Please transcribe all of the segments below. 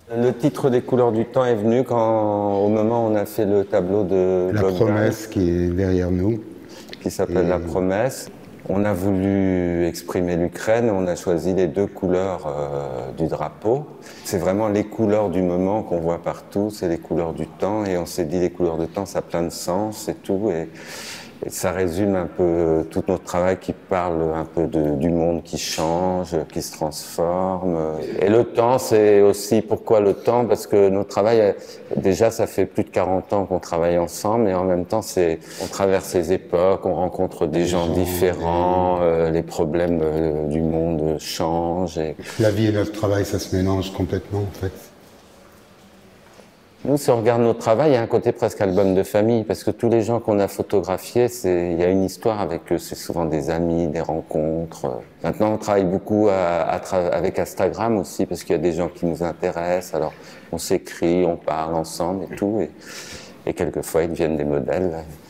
Le titre des couleurs du temps est venu au moment où on a fait le tableau de La Gauguin, promesse qui est derrière nous. qui s'appelle La Et Promesse. On a voulu exprimer l'Ukraine, on a choisi les deux couleurs du drapeau. C'est vraiment les couleurs du moment qu'on voit partout, c'est les couleurs du temps, et on s'est dit les couleurs du temps, ça a plein de sens et tout, et ça résume un peu tout notre travail qui parle un peu du monde qui change, qui se transforme. Et le temps, c'est aussi pourquoi le temps, parce que notre travail, déjà ça fait plus de 40 ans qu'on travaille ensemble, et en même temps on traverse les époques, on rencontre des gens différents, les problèmes du monde changent. la vie et notre travail, ça se mélange complètement en fait. Nous, si on regarde notre travail, il y a un côté presque album de famille, parce que tous les gens qu'on a photographiés, il y a une histoire avec eux, c'est souvent des amis, des rencontres. Maintenant, on travaille beaucoup avec Instagram aussi, parce qu'il y a des gens qui nous intéressent, alors on s'écrit, on parle ensemble et tout, et quelquefois ils deviennent des modèles.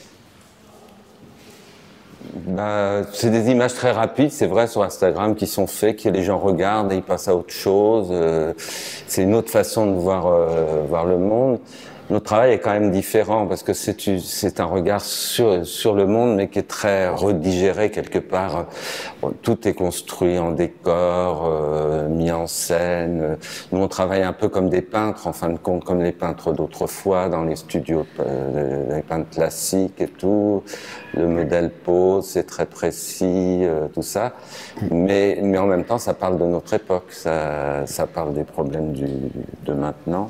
C'est des images très rapides, c'est vrai, sur Instagram, qui sont faites, que les gens regardent et ils passent à autre chose. C'est une autre façon de voir le monde. Notre travail est quand même différent parce que c'est un regard sur le monde, mais qui est très redigéré quelque part. Tout est construit en décor, mis en scène. Nous, on travaille un peu comme des peintres, en fin de compte, comme les peintres d'autrefois, dans les studios, les peintres classiques et tout. Le modèle pose, c'est très précis, tout ça. Mais en même temps, ça parle de notre époque, ça parle des problèmes de maintenant.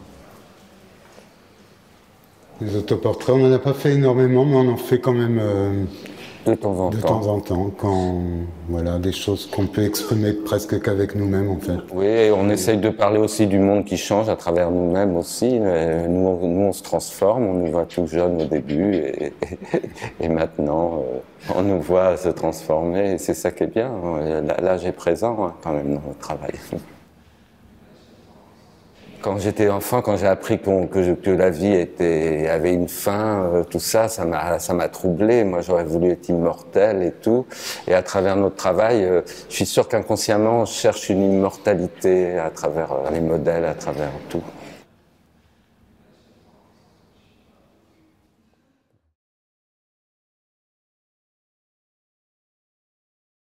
Les autoportraits, on n'en a pas fait énormément, mais on en fait quand même De temps en de temps. temps en temps, quand voilà, des choses qu'on peut exprimer presque qu'avec nous-mêmes en fait. Oui, et on essaye de parler aussi du monde qui change à travers nous-mêmes aussi. Nous, on se transforme, on nous voit tout jeune au début et maintenant, on nous voit se transformer et c'est ça qui est bien. L'âge est présent quand même dans notre travail. Quand j'étais enfant, quand j'ai appris que la vie avait une fin, tout ça, ça m'a troublé. Moi, j'aurais voulu être immortel et tout. Et à travers notre travail, je suis sûr qu'inconsciemment, on cherche une immortalité à travers les modèles, à travers tout.